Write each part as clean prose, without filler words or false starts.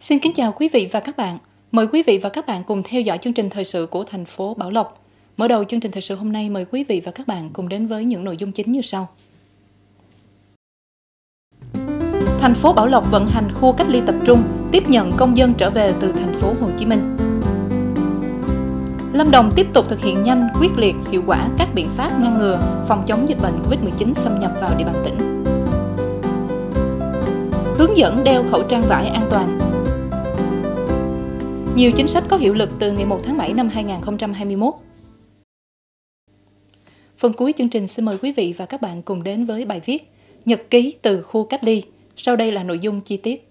Xin kính chào quý vị và các bạn. Mời quý vị và các bạn cùng theo dõi chương trình thời sự của thành phố Bảo Lộc. Mở đầu chương trình thời sự hôm nay, mời quý vị và các bạn cùng đến với những nội dung chính như sau. Thành phố Bảo Lộc vận hành khu cách ly tập trung, tiếp nhận công dân trở về từ thành phố Hồ Chí Minh. Lâm Đồng tiếp tục thực hiện nhanh, quyết liệt, hiệu quả các biện pháp ngăn ngừa, phòng chống dịch bệnh COVID-19 xâm nhập vào địa bàn tỉnh. Hướng dẫn đeo khẩu trang vải an toàn. Nhiều chính sách có hiệu lực từ ngày 1 tháng 7 năm 2021. Phần cuối chương trình xin mời quý vị và các bạn cùng đến với bài viết Nhật ký từ khu cách ly. Sau đây là nội dung chi tiết.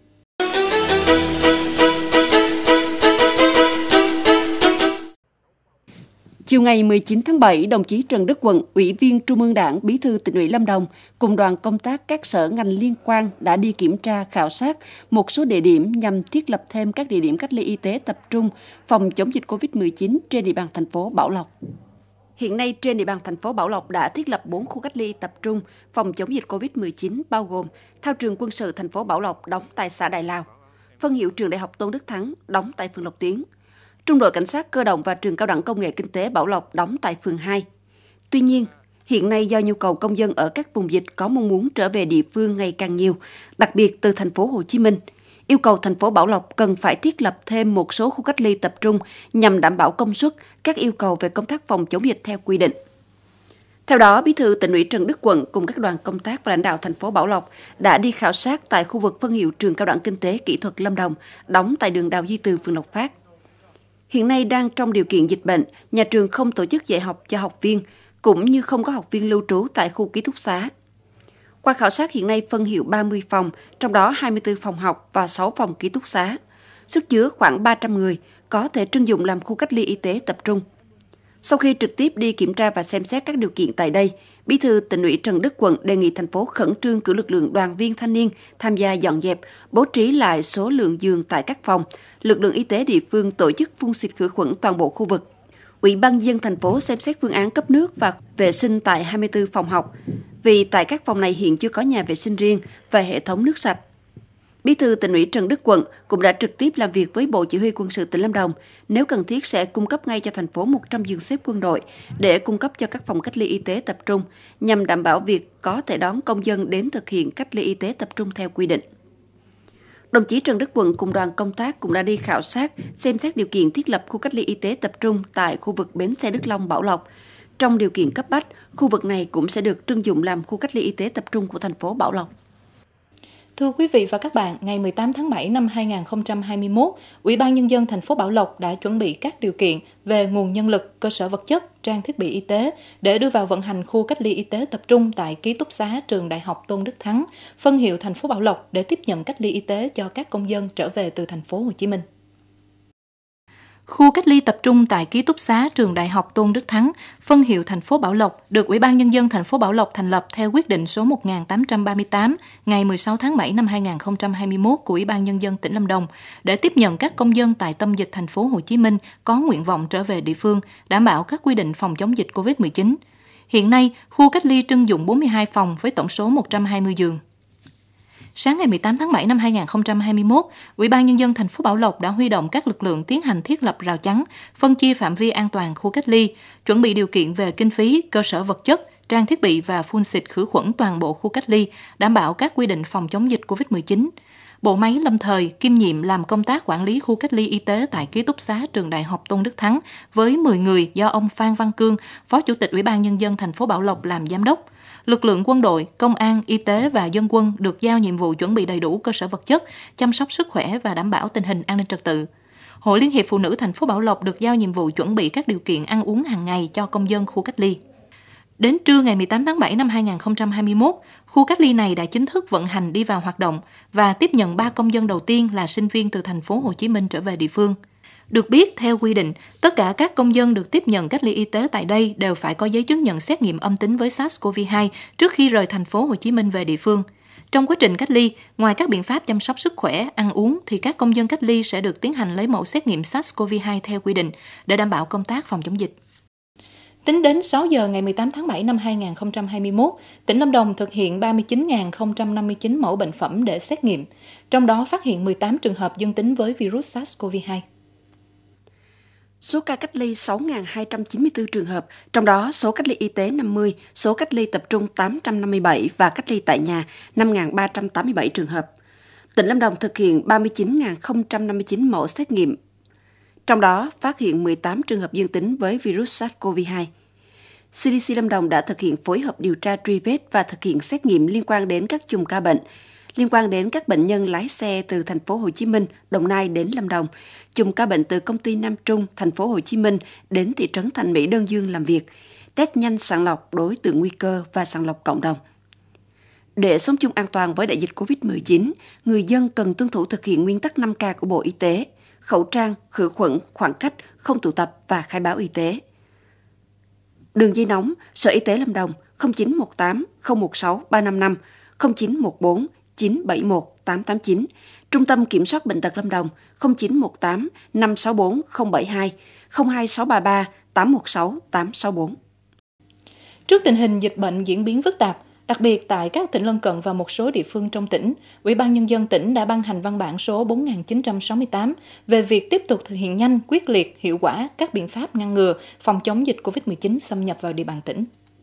Chiều ngày 19 tháng 7, đồng chí Trần Đức Quận, Ủy viên Trung ương Đảng, Bí thư Tỉnh ủy Lâm Đồng cùng đoàn công tác các sở ngành liên quan đã đi kiểm tra, khảo sát một số địa điểm nhằm thiết lập thêm các địa điểm cách ly y tế tập trung phòng chống dịch COVID-19 trên địa bàn thành phố Bảo Lộc. Hiện nay trên địa bàn thành phố Bảo Lộc đã thiết lập 4 khu cách ly tập trung phòng chống dịch COVID-19 bao gồm Thao trường quân sự thành phố Bảo Lộc đóng tại xã Đại Lào, phân hiệu trường Đại học Tôn Đức Thắng đóng tại phường Lộc Tiến, Trung đội Cảnh sát cơ động và trường Cao đẳng Công nghệ Kinh tế Bảo Lộc đóng tại phường 2. Tuy nhiên, hiện nay do nhu cầu công dân ở các vùng dịch có mong muốn trở về địa phương ngày càng nhiều, đặc biệt từ thành phố Hồ Chí Minh, yêu cầu thành phố Bảo Lộc cần phải thiết lập thêm một số khu cách ly tập trung nhằm đảm bảo công suất, các yêu cầu về công tác phòng chống dịch theo quy định. Theo đó, Bí thư Tỉnh ủy Trần Đức Quận cùng các đoàn công tác và lãnh đạo thành phố Bảo Lộc đã đi khảo sát tại khu vực phân hiệu trường Cao đẳng Kinh tế Kỹ thuật Lâm Đồng đóng tại đường Đào Duy Từ, phường Lộc Phát. Hiện nay đang trong điều kiện dịch bệnh, nhà trường không tổ chức dạy học cho học viên, cũng như không có học viên lưu trú tại khu ký túc xá. Qua khảo sát hiện nay phân hiệu 30 phòng, trong đó 24 phòng học và 6 phòng ký túc xá. Sức chứa khoảng 300 người, có thể trưng dụng làm khu cách ly y tế tập trung. Sau khi trực tiếp đi kiểm tra và xem xét các điều kiện tại đây, Bí thư Tỉnh ủy Trần Đức Quận đề nghị thành phố khẩn trương cử lực lượng đoàn viên thanh niên tham gia dọn dẹp, bố trí lại số lượng giường tại các phòng, lực lượng y tế địa phương tổ chức phun xịt khử khuẩn toàn bộ khu vực. Ủy ban nhân dân thành phố xem xét phương án cấp nước và vệ sinh tại 24 phòng học, vì tại các phòng này hiện chưa có nhà vệ sinh riêng và hệ thống nước sạch. Bí thư Tỉnh ủy Trần Đức Quận cũng đã trực tiếp làm việc với Bộ Chỉ huy Quân sự tỉnh Lâm Đồng, nếu cần thiết sẽ cung cấp ngay cho thành phố 100 giường xếp quân đội để cung cấp cho các phòng cách ly y tế tập trung, nhằm đảm bảo việc có thể đón công dân đến thực hiện cách ly y tế tập trung theo quy định. Đồng chí Trần Đức Quận cùng đoàn công tác cũng đã đi khảo sát, xem xét điều kiện thiết lập khu cách ly y tế tập trung tại khu vực bến xe Đức Long, Bảo Lộc. Trong điều kiện cấp bách, khu vực này cũng sẽ được trưng dụng làm khu cách ly y tế tập trung của thành phố Bảo Lộc. Thưa quý vị và các bạn, ngày 18 tháng 7 năm 2021, Ủy ban Nhân dân thành phố Bảo Lộc đã chuẩn bị các điều kiện về nguồn nhân lực, cơ sở vật chất, trang thiết bị y tế để đưa vào vận hành khu cách ly y tế tập trung tại ký túc xá trường Đại học Tôn Đức Thắng, phân hiệu thành phố Bảo Lộc để tiếp nhận cách ly y tế cho các công dân trở về từ thành phố Hồ Chí Minh. Khu cách ly tập trung tại ký túc xá trường Đại học Tôn Đức Thắng, phân hiệu thành phố Bảo Lộc được Ủy ban Nhân dân thành phố Bảo Lộc thành lập theo quyết định số 1838 ngày 16 tháng 7 năm 2021 của Ủy ban Nhân dân tỉnh Lâm Đồng để tiếp nhận các công dân tại tâm dịch thành phố Hồ Chí Minh có nguyện vọng trở về địa phương, đảm bảo các quy định phòng chống dịch COVID-19. Hiện nay, khu cách ly trưng dụng 42 phòng với tổng số 120 giường. Sáng ngày 18 tháng 7 năm 2021, Ủy ban Nhân dân thành phố Bảo Lộc đã huy động các lực lượng tiến hành thiết lập rào chắn, phân chia phạm vi an toàn khu cách ly, chuẩn bị điều kiện về kinh phí, cơ sở vật chất, trang thiết bị và phun xịt khử khuẩn toàn bộ khu cách ly, đảm bảo các quy định phòng chống dịch COVID-19. Bộ máy lâm thời kiêm nhiệm làm công tác quản lý khu cách ly y tế tại ký túc xá trường Đại học Tôn Đức Thắng với 10 người do ông Phan Văn Cương, Phó Chủ tịch Ủy ban Nhân dân thành phố Bảo Lộc làm giám đốc. Lực lượng quân đội, công an, y tế và dân quân được giao nhiệm vụ chuẩn bị đầy đủ cơ sở vật chất, chăm sóc sức khỏe và đảm bảo tình hình an ninh trật tự. Hội Liên hiệp Phụ nữ thành phố Bảo Lộc được giao nhiệm vụ chuẩn bị các điều kiện ăn uống hàng ngày cho công dân khu cách ly. Đến trưa ngày 18 tháng 7 năm 2021, khu cách ly này đã chính thức vận hành đi vào hoạt động và tiếp nhận 3 công dân đầu tiên là sinh viên từ thành phố Hồ Chí Minh trở về địa phương. Được biết, theo quy định, tất cả các công dân được tiếp nhận cách ly y tế tại đây đều phải có giấy chứng nhận xét nghiệm âm tính với SARS-CoV-2 trước khi rời thành phố Hồ Chí Minh về địa phương. Trong quá trình cách ly, ngoài các biện pháp chăm sóc sức khỏe, ăn uống, thì các công dân cách ly sẽ được tiến hành lấy mẫu xét nghiệm SARS-CoV-2 theo quy định để đảm bảo công tác phòng chống dịch. Tính đến 6 giờ ngày 18 tháng 7 năm 2021, tỉnh Lâm Đồng thực hiện 39.059 mẫu bệnh phẩm để xét nghiệm, trong đó phát hiện 18 trường hợp dương tính với virus SARS-CoV-2. Số ca cách ly 6.294 trường hợp, trong đó số cách ly y tế 50, số cách ly tập trung 857 và cách ly tại nhà 5.387 trường hợp. Tỉnh Lâm Đồng thực hiện 39.059 mẫu xét nghiệm, trong đó phát hiện 18 trường hợp dương tính với virus SARS-CoV-2. CDC Lâm Đồng đã thực hiện phối hợp điều tra truy vết và thực hiện xét nghiệm liên quan đến các chùm ca bệnh, liên quan đến các bệnh nhân lái xe từ thành phố Hồ Chí Minh, Đồng Nai đến Lâm Đồng, chùm ca bệnh từ công ty Nam Trung, thành phố Hồ Chí Minh đến thị trấn Thành Mỹ Đơn Dương làm việc, test nhanh sàng lọc đối tượng nguy cơ và sàng lọc cộng đồng. Để sống chung an toàn với đại dịch COVID-19, người dân cần tuân thủ thực hiện nguyên tắc 5K của Bộ Y tế: khẩu trang, khử khuẩn, khoảng cách, không tụ tập và khai báo y tế. Đường dây nóng Sở Y tế Lâm Đồng 0918 016 355, 0914 971 889, Trung tâm Kiểm soát Bệnh tật Lâm Đồng 0918 564 072, 02633 816 864. Trước tình hình dịch bệnh diễn biến phức tạp, đặc biệt tại các tỉnh lân cận và một số địa phương trong tỉnh, Ủy ban Nhân dân tỉnh đã ban hành văn bản số 4968 về việc tiếp tục thực hiện nhanh, quyết liệt, hiệu quả các biện pháp ngăn ngừa, phòng chống dịch COVID-19 xâm nhập vào địa bàn tỉnh.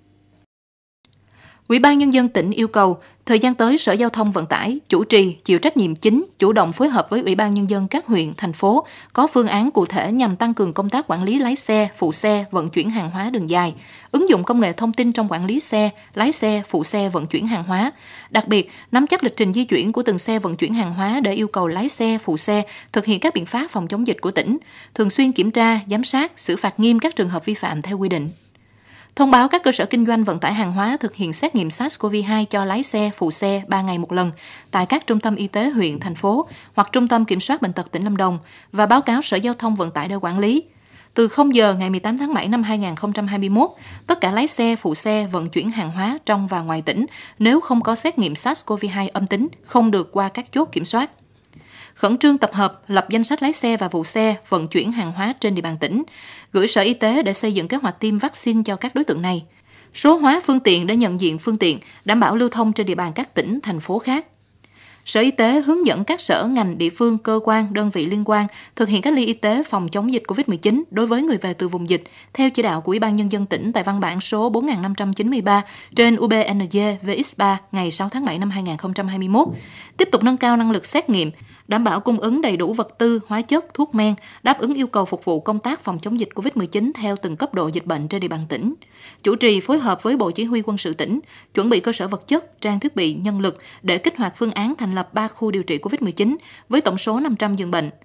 Ủy ban Nhân dân tỉnh yêu cầu, thời gian tới Sở Giao thông Vận tải chủ trì, chịu trách nhiệm chính, chủ động phối hợp với Ủy ban Nhân dân các huyện, thành phố, có phương án cụ thể nhằm tăng cường công tác quản lý lái xe, phụ xe, vận chuyển hàng hóa đường dài, ứng dụng công nghệ thông tin trong quản lý xe, lái xe, phụ xe, vận chuyển hàng hóa. Đặc biệt, nắm chắc lịch trình di chuyển của từng xe vận chuyển hàng hóa để yêu cầu lái xe, phụ xe thực hiện các biện pháp phòng chống dịch của tỉnh, thường xuyên kiểm tra, giám sát, xử phạt nghiêm các trường hợp vi phạm theo quy định. Thông báo các cơ sở kinh doanh vận tải hàng hóa thực hiện xét nghiệm SARS-CoV-2 cho lái xe, phụ xe 3 ngày một lần tại các trung tâm y tế huyện, thành phố hoặc Trung tâm Kiểm soát Bệnh tật tỉnh Lâm Đồng và báo cáo Sở Giao thông Vận tải để quản lý. Từ 0 giờ ngày 18 tháng 7 năm 2021, tất cả lái xe, phụ xe vận chuyển hàng hóa trong và ngoài tỉnh nếu không có xét nghiệm SARS-CoV-2 âm tính không được qua các chốt kiểm soát. Khẩn trương tập hợp, lập danh sách lái xe và phụ xe vận chuyển hàng hóa trên địa bàn tỉnh, gửi Sở Y tế để xây dựng kế hoạch tiêm vaccine cho các đối tượng này. Số hóa phương tiện để nhận diện phương tiện, đảm bảo lưu thông trên địa bàn các tỉnh, thành phố khác. Sở Y tế hướng dẫn các sở, ngành, địa phương, cơ quan, đơn vị liên quan thực hiện cách ly y tế phòng chống dịch COVID-19 đối với người về từ vùng dịch, theo chỉ đạo của Ủy ban Nhân dân tỉnh tại văn bản số 4593 trên UBNZ VX3 ngày 6 tháng 7 năm 2021. Tiếp tục nâng cao năng lực xét nghiệm, đảm bảo cung ứng đầy đủ vật tư, hóa chất, thuốc men, đáp ứng yêu cầu phục vụ công tác phòng chống dịch COVID-19 theo từng cấp độ dịch bệnh trên địa bàn tỉnh. Chủ trì phối hợp với Bộ Chỉ huy Quân sự tỉnh, chuẩn bị cơ sở vật chất, trang thiết bị, nhân lực để kích hoạt phương án thành lập 3 khu điều trị COVID-19 với tổng số 500 giường bệnh,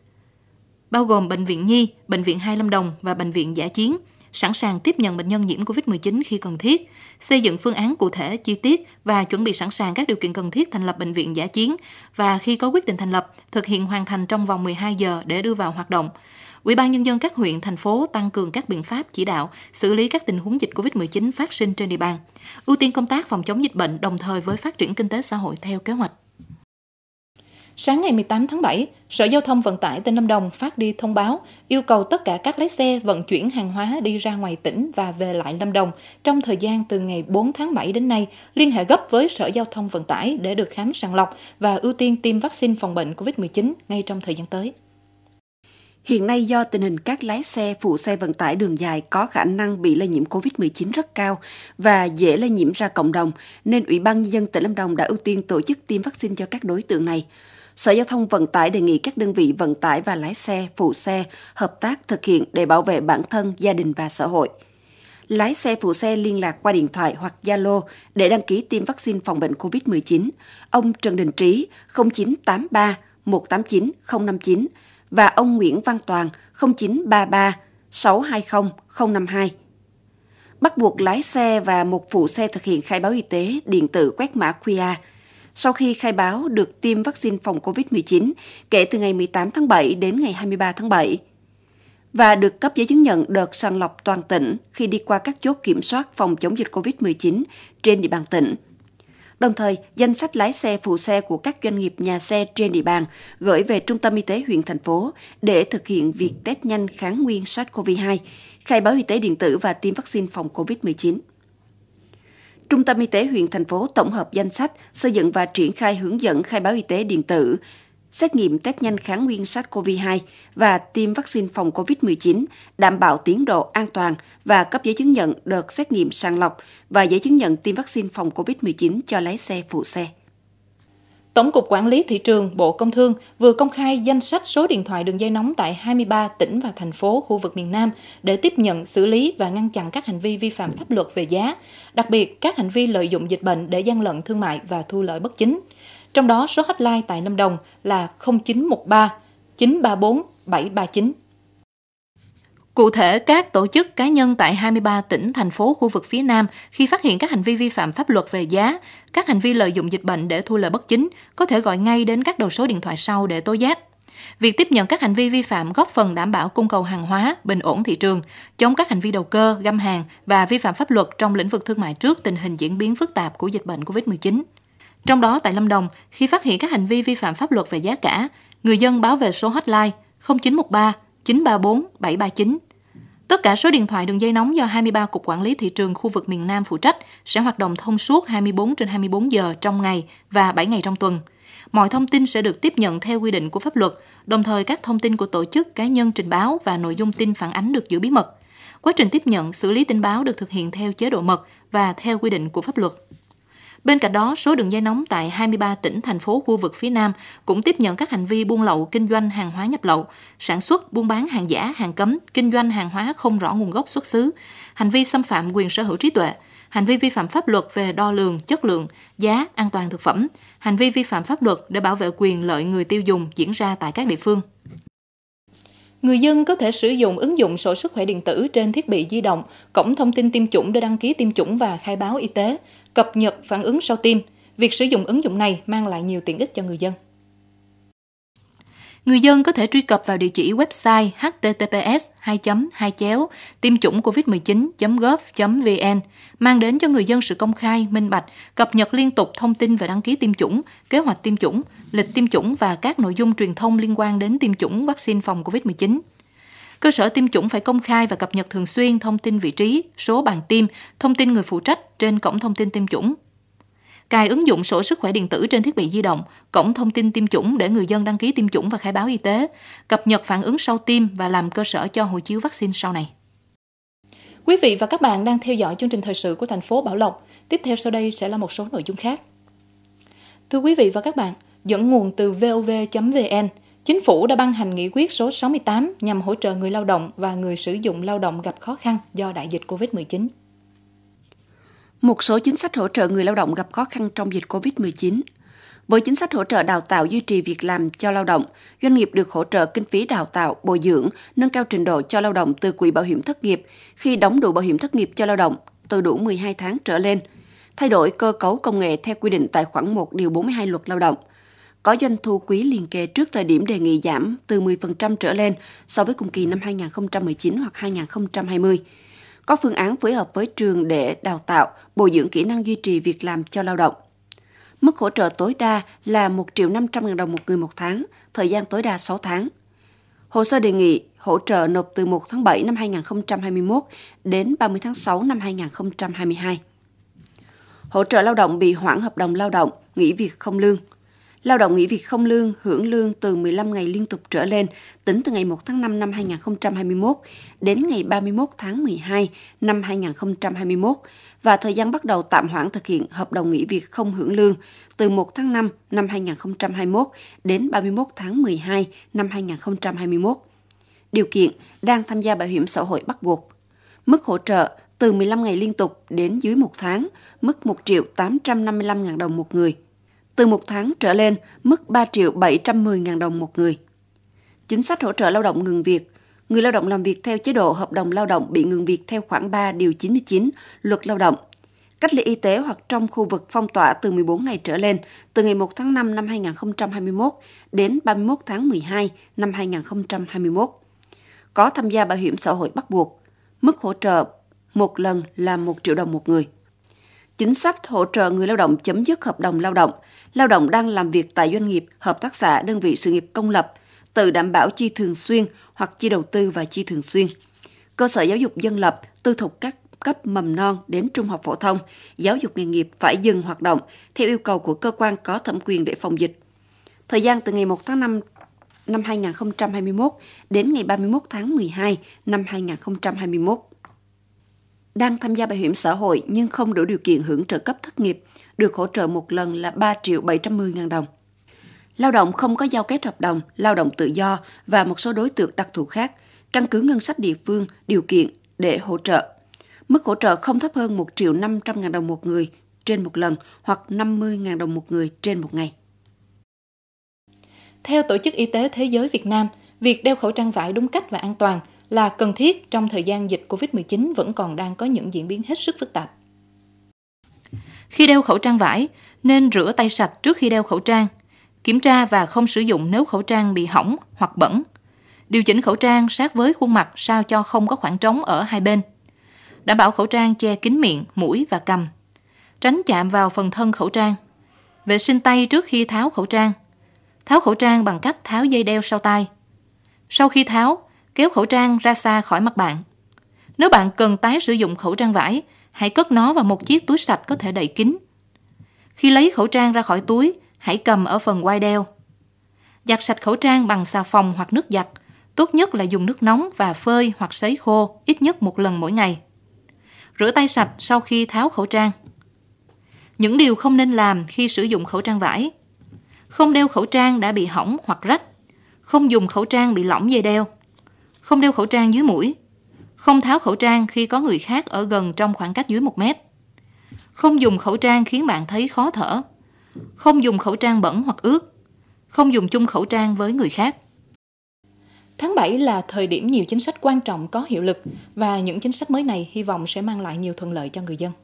bao gồm Bệnh viện Nhi, Bệnh viện 2 Lâm Đồng và Bệnh viện Dã Chiến, sẵn sàng tiếp nhận bệnh nhân nhiễm COVID-19 khi cần thiết, xây dựng phương án cụ thể, chi tiết và chuẩn bị sẵn sàng các điều kiện cần thiết thành lập Bệnh viện Dã Chiến và khi có quyết định thành lập, thực hiện hoàn thành trong vòng 12 giờ để đưa vào hoạt động. Ủy ban Nhân dân các huyện, thành phố tăng cường các biện pháp chỉ đạo, xử lý các tình huống dịch COVID-19 phát sinh trên địa bàn, ưu tiên công tác phòng chống dịch bệnh đồng thời với phát triển kinh tế xã hội theo kế hoạch. Sáng ngày 18 tháng 7, Sở Giao thông Vận tải tỉnh Lâm Đồng phát đi thông báo yêu cầu tất cả các lái xe vận chuyển hàng hóa đi ra ngoài tỉnh và về lại Lâm Đồng trong thời gian từ ngày 4 tháng 7 đến nay liên hệ gấp với Sở Giao thông Vận tải để được khám sàng lọc và ưu tiên tiêm vaccine phòng bệnh COVID-19 ngay trong thời gian tới. Hiện nay do tình hình các lái xe, phụ xe vận tải đường dài có khả năng bị lây nhiễm COVID-19 rất cao và dễ lây nhiễm ra cộng đồng, nên Ủy ban Nhân dân tỉnh Lâm Đồng đã ưu tiên tổ chức tiêm vaccine cho các đối tượng này. Sở Giao thông Vận tải đề nghị các đơn vị vận tải và lái xe, phụ xe hợp tác thực hiện để bảo vệ bản thân, gia đình và xã hội. Lái xe, phụ xe liên lạc qua điện thoại hoặc Zalo để đăng ký tiêm vaccine phòng bệnh COVID-19. Ông Trần Đình Trí 0983 189 059 và ông Nguyễn Văn Toàn 0933 620 052. Bắt buộc lái xe và một phụ xe thực hiện khai báo y tế điện tử quét mã QR. Sau khi khai báo được tiêm vaccine phòng COVID-19 kể từ ngày 18 tháng 7 đến ngày 23 tháng 7 và được cấp giấy chứng nhận đợt sàng lọc toàn tỉnh khi đi qua các chốt kiểm soát phòng chống dịch COVID-19 trên địa bàn tỉnh. Đồng thời, danh sách lái xe phụ xe của các doanh nghiệp nhà xe trên địa bàn gửi về Trung tâm Y tế huyện thành phố để thực hiện việc test nhanh kháng nguyên SARS-CoV-2, khai báo y tế điện tử và tiêm vaccine phòng COVID-19. Trung tâm Y tế huyện thành phố tổng hợp danh sách, xây dựng và triển khai hướng dẫn khai báo y tế điện tử, xét nghiệm test nhanh kháng nguyên SARS-CoV-2 và tiêm vaccine phòng COVID-19, đảm bảo tiến độ an toàn và cấp giấy chứng nhận đợt xét nghiệm sàng lọc và giấy chứng nhận tiêm vaccine phòng COVID-19 cho lái xe phụ xe. Tổng cục Quản lý Thị trường Bộ Công Thương vừa công khai danh sách số điện thoại đường dây nóng tại 23 tỉnh và thành phố khu vực miền Nam để tiếp nhận, xử lý và ngăn chặn các hành vi vi phạm pháp luật về giá, đặc biệt các hành vi lợi dụng dịch bệnh để gian lận thương mại và thu lợi bất chính. Trong đó, số hotline tại Lâm Đồng là 0913 934 739. Cụ thể, các tổ chức cá nhân tại 23 tỉnh, thành phố khu vực phía Nam khi phát hiện các hành vi vi phạm pháp luật về giá, các hành vi lợi dụng dịch bệnh để thu lợi bất chính, có thể gọi ngay đến các đầu số điện thoại sau để tố giác. Việc tiếp nhận các hành vi vi phạm góp phần đảm bảo cung cầu hàng hóa, bình ổn thị trường, chống các hành vi đầu cơ, găm hàng và vi phạm pháp luật trong lĩnh vực thương mại trước tình hình diễn biến phức tạp của dịch bệnh COVID-19. Trong đó, tại Lâm Đồng, khi phát hiện các hành vi vi phạm pháp luật về giá cả, người dân báo về số hotline 0913 934 739. Tất cả số điện thoại đường dây nóng do 23 Cục Quản lý Thị trường khu vực miền Nam phụ trách sẽ hoạt động thông suốt 24/24 giờ trong ngày và 7 ngày trong tuần. Mọi thông tin sẽ được tiếp nhận theo quy định của pháp luật, đồng thời các thông tin của tổ chức cá nhân trình báo và nội dung tin phản ánh được giữ bí mật. Quá trình tiếp nhận, xử lý tin báo được thực hiện theo chế độ mật và theo quy định của pháp luật. Bên cạnh đó, số đường dây nóng tại 23 tỉnh, thành phố khu vực phía Nam cũng tiếp nhận các hành vi buôn lậu, kinh doanh hàng hóa nhập lậu, sản xuất, buôn bán hàng giả, hàng cấm, kinh doanh hàng hóa không rõ nguồn gốc xuất xứ, hành vi xâm phạm quyền sở hữu trí tuệ, hành vi vi phạm pháp luật về đo lường, chất lượng, giá, an toàn thực phẩm, hành vi vi phạm pháp luật để bảo vệ quyền lợi người tiêu dùng diễn ra tại các địa phương. Người dân có thể sử dụng ứng dụng sổ sức khỏe điện tử trên thiết bị di động, cổng thông tin tiêm chủng để đăng ký tiêm chủng và khai báo y tế, cập nhật phản ứng sau tiêm. Việc sử dụng ứng dụng này mang lại nhiều tiện ích cho người dân. Người dân có thể truy cập vào địa chỉ website https://tiêm chủng covid19.gov.vn, mang đến cho người dân sự công khai, minh bạch, cập nhật liên tục thông tin về đăng ký tiêm chủng, kế hoạch tiêm chủng, lịch tiêm chủng và các nội dung truyền thông liên quan đến tiêm chủng vaccine phòng COVID-19. Cơ sở tiêm chủng phải công khai và cập nhật thường xuyên thông tin vị trí, số bàn tiêm, thông tin người phụ trách trên cổng thông tin tiêm chủng. Cài ứng dụng sổ sức khỏe điện tử trên thiết bị di động, cổng thông tin tiêm chủng để người dân đăng ký tiêm chủng và khai báo y tế, cập nhật phản ứng sau tiêm và làm cơ sở cho hộ chiếu vaccine sau này. Quý vị và các bạn đang theo dõi chương trình thời sự của thành phố Bảo Lộc. Tiếp theo sau đây sẽ là một số nội dung khác. Thưa quý vị và các bạn, dẫn nguồn từ vov.vn, Chính phủ đã ban hành nghị quyết số 68 nhằm hỗ trợ người lao động và người sử dụng lao động gặp khó khăn do đại dịch COVID-19. Một số chính sách hỗ trợ người lao động gặp khó khăn trong dịch COVID-19. Với chính sách hỗ trợ đào tạo duy trì việc làm cho lao động, doanh nghiệp được hỗ trợ kinh phí đào tạo, bồi dưỡng, nâng cao trình độ cho lao động từ quỹ bảo hiểm thất nghiệp khi đóng đủ bảo hiểm thất nghiệp cho lao động từ đủ 12 tháng trở lên, thay đổi cơ cấu công nghệ theo quy định tại khoản 1 điều 42 Luật Lao động. Có doanh thu quý liền kề trước thời điểm đề nghị giảm từ 10% trở lên so với cùng kỳ năm 2019 hoặc 2020. Có phương án phối hợp với trường để đào tạo, bồi dưỡng kỹ năng duy trì việc làm cho lao động. Mức hỗ trợ tối đa là 1.500.000 đồng một người một tháng, thời gian tối đa 6 tháng. Hồ sơ đề nghị hỗ trợ nộp từ 1 tháng 7 năm 2021 đến 30 tháng 6 năm 2022. Hỗ trợ lao động bị hoãn hợp đồng lao động, nghỉ việc không lương. Lao động nghỉ việc không lương hưởng lương từ 15 ngày liên tục trở lên tính từ ngày 1 tháng 5 năm 2021 đến ngày 31 tháng 12 năm 2021 và thời gian bắt đầu tạm hoãn thực hiện hợp đồng nghỉ việc không hưởng lương từ 1 tháng 5 năm 2021 đến 31 tháng 12 năm 2021. Điều kiện đang tham gia bảo hiểm xã hội bắt buộc. Mức hỗ trợ từ 15 ngày liên tục đến dưới 1 tháng, mức 1.855.000 đồng một người. Từ 1 tháng trở lên, mức 3.710.000 đồng một người. Chính sách hỗ trợ lao động ngừng việc. Người lao động làm việc theo chế độ hợp đồng lao động bị ngừng việc theo khoản 3 điều 99 Luật Lao động. Cách ly y tế hoặc trong khu vực phong tỏa từ 14 ngày trở lên, từ ngày 1 tháng 5 năm 2021 đến 31 tháng 12 năm 2021. Có tham gia bảo hiểm xã hội bắt buộc. Mức hỗ trợ một lần là 1 triệu đồng một người. chính sách hỗ trợ người lao động chấm dứt hợp đồng lao động đang làm việc tại doanh nghiệp, hợp tác xã, đơn vị sự nghiệp công lập, tự đảm bảo chi thường xuyên hoặc chi đầu tư và chi thường xuyên. Cơ sở giáo dục dân lập, tư thục các cấp mầm non đến trung học phổ thông, giáo dục nghề nghiệp phải dừng hoạt động theo yêu cầu của cơ quan có thẩm quyền để phòng dịch. Thời gian từ ngày 1 tháng 5 năm 2021 đến ngày 31 tháng 12 năm 2021. Đang tham gia bảo hiểm xã hội nhưng không đủ điều kiện hưởng trợ cấp thất nghiệp, được hỗ trợ một lần là 3.710.000 đồng. Lao động không có giao kết hợp đồng, lao động tự do và một số đối tượng đặc thù khác, căn cứ ngân sách địa phương, điều kiện để hỗ trợ. Mức hỗ trợ không thấp hơn 1.500.000 đồng một người trên một lần hoặc 50.000 đồng một người trên một ngày. Theo Tổ chức Y tế Thế giới Việt Nam, việc đeo khẩu trang vải đúng cách và an toàn là cần thiết trong thời gian dịch COVID-19 vẫn còn đang có những diễn biến hết sức phức tạp. Khi đeo khẩu trang vải, nên rửa tay sạch trước khi đeo khẩu trang, kiểm tra và không sử dụng nếu khẩu trang bị hỏng hoặc bẩn. Điều chỉnh khẩu trang sát với khuôn mặt sao cho không có khoảng trống ở hai bên. Đảm bảo khẩu trang che kín miệng, mũi và cằm. Tránh chạm vào phần thân khẩu trang. Vệ sinh tay trước khi tháo khẩu trang. Tháo khẩu trang bằng cách tháo dây đeo sau tai. Sau khi tháo, kéo khẩu trang ra xa khỏi mặt bạn. Nếu bạn cần tái sử dụng khẩu trang vải, hãy cất nó vào một chiếc túi sạch có thể đậy kín. Khi lấy khẩu trang ra khỏi túi, hãy cầm ở phần quai đeo. Giặt sạch khẩu trang bằng xà phòng hoặc nước giặt. Tốt nhất là dùng nước nóng và phơi hoặc sấy khô ít nhất một lần mỗi ngày. Rửa tay sạch sau khi tháo khẩu trang. Những điều không nên làm khi sử dụng khẩu trang vải. Không đeo khẩu trang đã bị hỏng hoặc rách. Không dùng khẩu trang bị lỏng dây đeo. Không đeo khẩu trang dưới mũi. Không tháo khẩu trang khi có người khác ở gần trong khoảng cách dưới 1 mét. Không dùng khẩu trang khiến bạn thấy khó thở. Không dùng khẩu trang bẩn hoặc ướt. Không dùng chung khẩu trang với người khác. Tháng 7 là thời điểm nhiều chính sách quan trọng có hiệu lực và những chính sách mới này hy vọng sẽ mang lại nhiều thuận lợi cho người dân.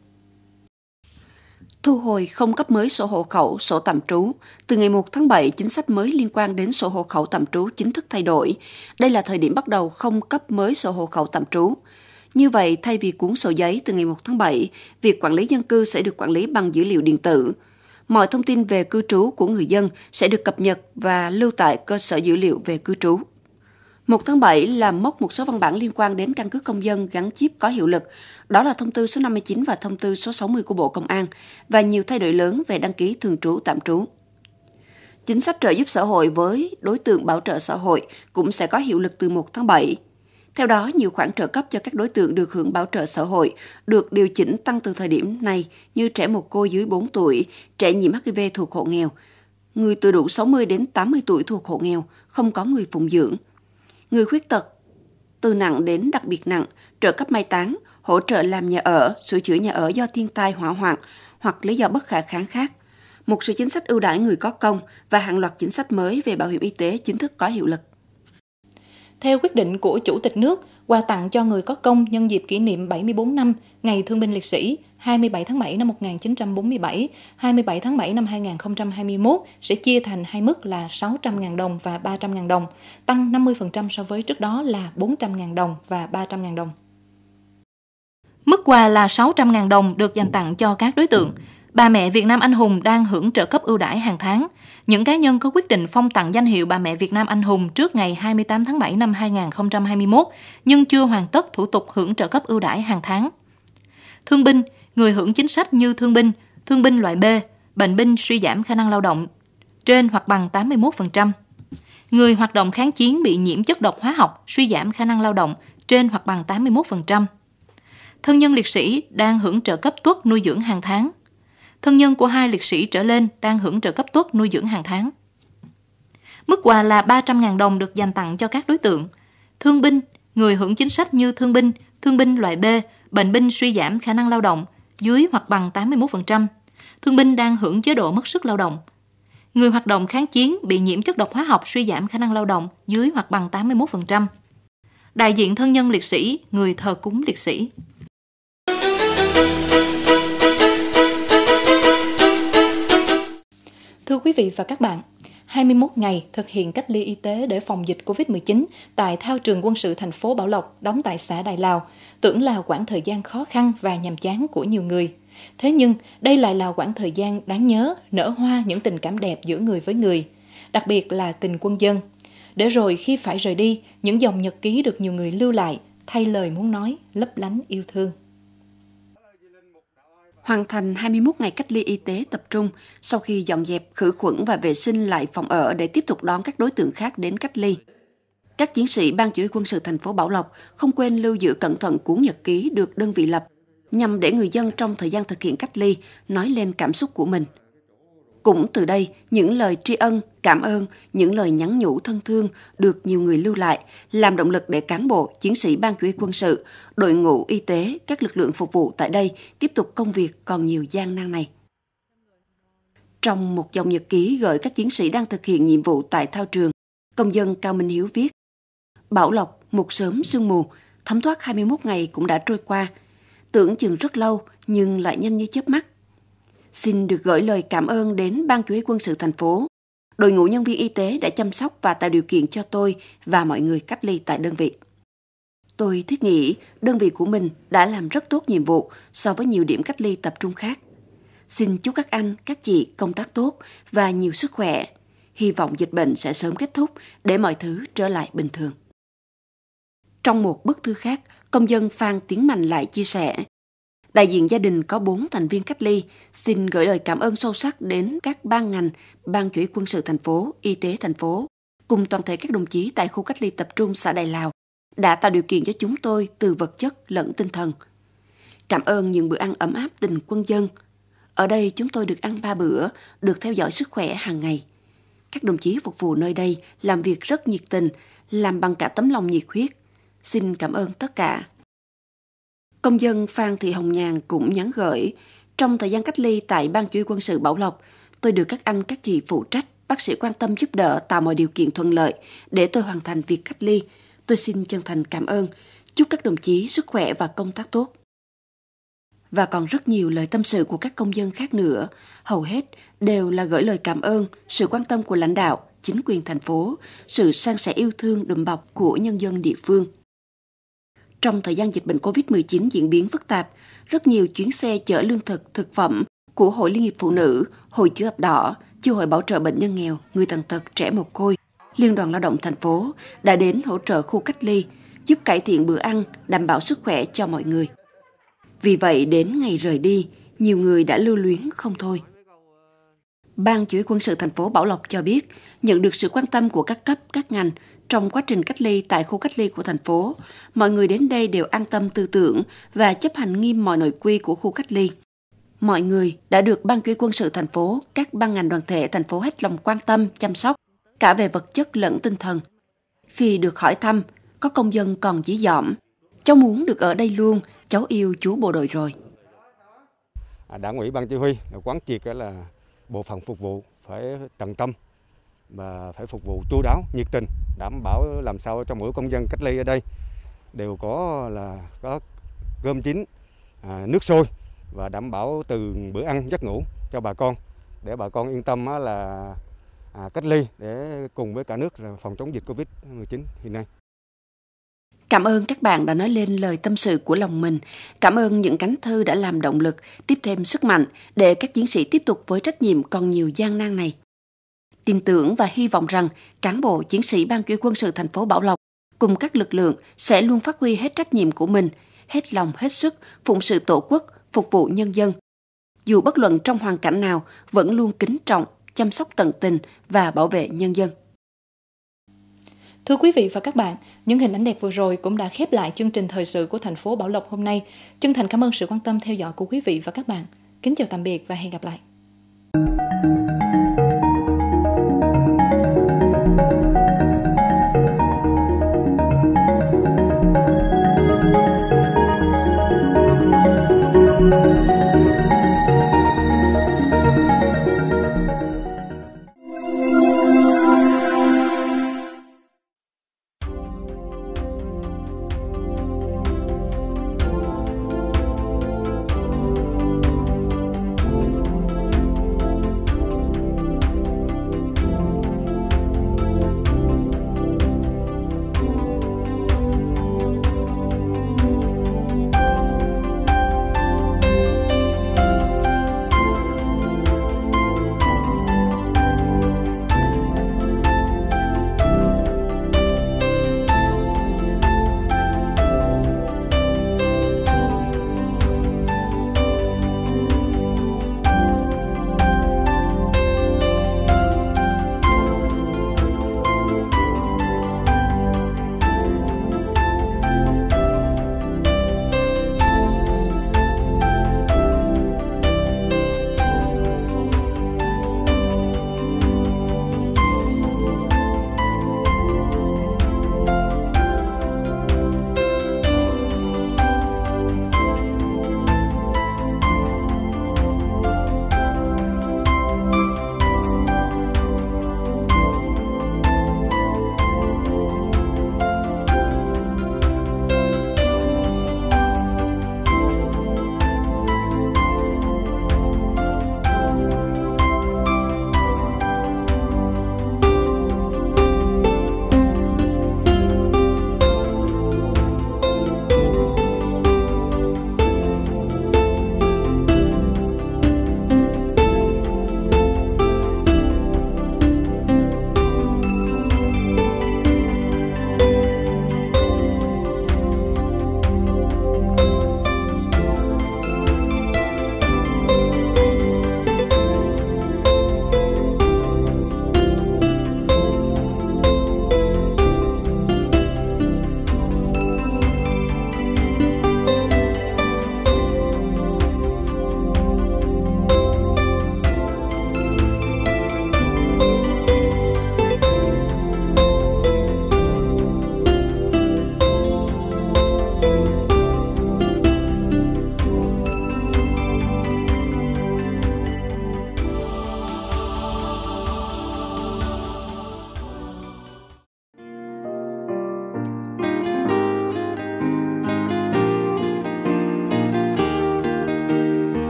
Thu hồi không cấp mới sổ hộ khẩu, sổ tạm trú. Từ ngày 1 tháng 7, chính sách mới liên quan đến sổ hộ khẩu tạm trú chính thức thay đổi. Đây là thời điểm bắt đầu không cấp mới sổ hộ khẩu tạm trú. Như vậy, thay vì cuốn sổ giấy từ ngày 1 tháng 7, việc quản lý dân cư sẽ được quản lý bằng dữ liệu điện tử. Mọi thông tin về cư trú của người dân sẽ được cập nhật và lưu tại cơ sở dữ liệu về cư trú. 1 tháng 7 làm mốc một số văn bản liên quan đến căn cước công dân gắn chip có hiệu lực, đó là thông tư số 59 và thông tư số 60 của Bộ Công an, và nhiều thay đổi lớn về đăng ký thường trú tạm trú. Chính sách trợ giúp xã hội với đối tượng bảo trợ xã hội cũng sẽ có hiệu lực từ 1 tháng 7. Theo đó, nhiều khoản trợ cấp cho các đối tượng được hưởng bảo trợ xã hội được điều chỉnh tăng từ thời điểm này như trẻ mồ côi dưới 4 tuổi, trẻ nhiễm HIV thuộc hộ nghèo, người từ đủ 60 đến 80 tuổi thuộc hộ nghèo, không có người phụng dưỡng, người khuyết tật, từ nặng đến đặc biệt nặng, trợ cấp mai táng, hỗ trợ làm nhà ở, sửa chữa nhà ở do thiên tai hỏa hoạn hoặc lý do bất khả kháng khác, một số chính sách ưu đãi người có công và hàng loạt chính sách mới về bảo hiểm y tế chính thức có hiệu lực. Theo quyết định của Chủ tịch nước, quà tặng cho người có công nhân dịp kỷ niệm 74 năm Ngày Thương binh Liệt sĩ 27 tháng 7 năm 1947, 27 tháng 7 năm 2021 sẽ chia thành hai mức là 600.000 đồng và 300.000 đồng, tăng 50% so với trước đó là 400.000 đồng và 300.000 đồng. Mức quà là 600.000 đồng được dành tặng cho các đối tượng. Bà mẹ Việt Nam anh hùng đang hưởng trợ cấp ưu đãi hàng tháng. Những cá nhân có quyết định phong tặng danh hiệu bà mẹ Việt Nam anh hùng trước ngày 28 tháng 7 năm 2021 nhưng chưa hoàn tất thủ tục hưởng trợ cấp ưu đãi hàng tháng. Thương binh, người hưởng chính sách như thương binh loại B, bệnh binh suy giảm khả năng lao động trên hoặc bằng 81%. Người hoạt động kháng chiến bị nhiễm chất độc hóa học, suy giảm khả năng lao động trên hoặc bằng 81%. Thân nhân liệt sĩ đang hưởng trợ cấp tuất nuôi dưỡng hàng tháng. Thân nhân của 2 liệt sĩ trở lên đang hưởng trợ cấp tuất nuôi dưỡng hàng tháng. Mức quà là 300.000 đồng được dành tặng cho các đối tượng thương binh, người hưởng chính sách như thương binh loại B, bệnh binh suy giảm khả năng lao động dưới hoặc bằng 81%, thương binh đang hưởng chế độ mất sức lao động, người hoạt động kháng chiến bị nhiễm chất độc hóa học suy giảm khả năng lao động dưới hoặc bằng 81%, đại diện thân nhân liệt sĩ, người thờ cúng liệt sĩ. Thưa quý vị và các bạn, 21 ngày thực hiện cách ly y tế để phòng dịch COVID-19 tại thao trường quân sự thành phố Bảo Lộc đóng tại xã Đại Lào, tưởng là quãng thời gian khó khăn và nhàm chán của nhiều người. Thế nhưng, đây lại là quãng thời gian đáng nhớ, nở hoa những tình cảm đẹp giữa người với người, đặc biệt là tình quân dân. Để rồi khi phải rời đi, những dòng nhật ký được nhiều người lưu lại, thay lời muốn nói, lấp lánh yêu thương. Hoàn thành 21 ngày cách ly y tế tập trung, sau khi dọn dẹp, khử khuẩn và vệ sinh lại phòng ở để tiếp tục đón các đối tượng khác đến cách ly. Các chiến sĩ Ban Chỉ huy Quân sự thành phố Bảo Lộc không quên lưu giữ cẩn thận cuốn nhật ký được đơn vị lập, nhằm để người dân trong thời gian thực hiện cách ly nói lên cảm xúc của mình. Cũng từ đây, những lời tri ân, cảm ơn, những lời nhắn nhủ thân thương được nhiều người lưu lại, làm động lực để cán bộ, chiến sĩ Ban Chỉ huy Quân sự, đội ngũ y tế, các lực lượng phục vụ tại đây tiếp tục công việc còn nhiều gian nan này. Trong một dòng nhật ký gửi các chiến sĩ đang thực hiện nhiệm vụ tại thao trường, công dân Cao Minh Hiếu viết: Bảo Lộc, một sớm sương mù, thấm thoát 21 ngày cũng đã trôi qua. Tưởng chừng rất lâu nhưng lại nhanh như chớp mắt. Xin được gửi lời cảm ơn đến Ban Chỉ huy Quân sự thành phố, đội ngũ nhân viên y tế đã chăm sóc và tạo điều kiện cho tôi và mọi người cách ly tại đơn vị. Tôi thiết nghĩ đơn vị của mình đã làm rất tốt nhiệm vụ so với nhiều điểm cách ly tập trung khác. Xin chúc các anh, các chị công tác tốt và nhiều sức khỏe. Hy vọng dịch bệnh sẽ sớm kết thúc để mọi thứ trở lại bình thường. Trong một bức thư khác, công dân Phan Tiến Mạnh lại chia sẻ: đại diện gia đình có 4 thành viên cách ly, xin gửi lời cảm ơn sâu sắc đến các ban ngành, Ban Chỉ huy Quân sự thành phố, Y tế thành phố, cùng toàn thể các đồng chí tại khu cách ly tập trung xã Đại Lào, đã tạo điều kiện cho chúng tôi từ vật chất lẫn tinh thần. Cảm ơn những bữa ăn ấm áp tình quân dân. Ở đây chúng tôi được ăn 3 bữa, được theo dõi sức khỏe hàng ngày. Các đồng chí phục vụ nơi đây làm việc rất nhiệt tình, làm bằng cả tấm lòng nhiệt huyết. Xin cảm ơn tất cả. Công dân Phan Thị Hồng Nhàn cũng nhắn gửi: trong thời gian cách ly tại Ban Chỉ huy Quân sự Bảo Lộc, tôi được các anh các chị phụ trách, bác sĩ quan tâm giúp đỡ, tạo mọi điều kiện thuận lợi để tôi hoàn thành việc cách ly. Tôi xin chân thành cảm ơn, chúc các đồng chí sức khỏe và công tác tốt. Và còn rất nhiều lời tâm sự của các công dân khác nữa, hầu hết đều là gửi lời cảm ơn, sự quan tâm của lãnh đạo, chính quyền thành phố, sự san sẻ yêu thương đùm bọc của nhân dân địa phương. Trong thời gian dịch bệnh COVID-19 diễn biến phức tạp, rất nhiều chuyến xe chở lương thực, thực phẩm của Hội Liên hiệp Phụ nữ, Hội Chữ thập đỏ, Chi hội bảo trợ bệnh nhân nghèo, người tàn tật, trẻ mồ côi, Liên đoàn Lao động thành phố đã đến hỗ trợ khu cách ly, giúp cải thiện bữa ăn, đảm bảo sức khỏe cho mọi người. Vì vậy, đến ngày rời đi, nhiều người đã lưu luyến không thôi. Ban Chỉ huy Quân sự thành phố Bảo Lộc cho biết, nhận được sự quan tâm của các cấp, các ngành trong quá trình cách ly tại khu cách ly của thành phố, mọi người đến đây đều an tâm tư tưởng và chấp hành nghiêm mọi nội quy của khu cách ly. Mọi người đã được Ban Chỉ huy Quân sự thành phố, các ban ngành đoàn thể thành phố hết lòng quan tâm, chăm sóc, cả về vật chất lẫn tinh thần. Khi được hỏi thăm, có công dân còn dí dỏm: cháu muốn được ở đây luôn, cháu yêu chú bộ đội rồi. Đảng ủy Ban Chỉ huy quán triệt là bộ phận phục vụ phải tận tâm và phải phục vụ chu đáo, nhiệt tình, đảm bảo làm sao cho mỗi công dân cách ly ở đây đều có cơm chín, nước sôi và đảm bảo từ bữa ăn giấc ngủ cho bà con, để bà con yên tâm là cách ly để cùng với cả nước phòng chống dịch Covid-19 hiện nay. Cảm ơn các bạn đã nói lên lời tâm sự của lòng mình. Cảm ơn những cánh thư đã làm động lực, tiếp thêm sức mạnh để các chiến sĩ tiếp tục với trách nhiệm còn nhiều gian nan này. Tin tưởng và hy vọng rằng cán bộ chiến sĩ Ban Chỉ huy Quân sự thành phố Bảo Lộc cùng các lực lượng sẽ luôn phát huy hết trách nhiệm của mình, hết lòng hết sức phụng sự Tổ quốc, phục vụ nhân dân. Dù bất luận trong hoàn cảnh nào, vẫn luôn kính trọng, chăm sóc tận tình và bảo vệ nhân dân. Thưa quý vị và các bạn, những hình ảnh đẹp vừa rồi cũng đã khép lại chương trình thời sự của thành phố Bảo Lộc hôm nay. Chân thành cảm ơn sự quan tâm theo dõi của quý vị và các bạn. Kính chào tạm biệt và hẹn gặp lại.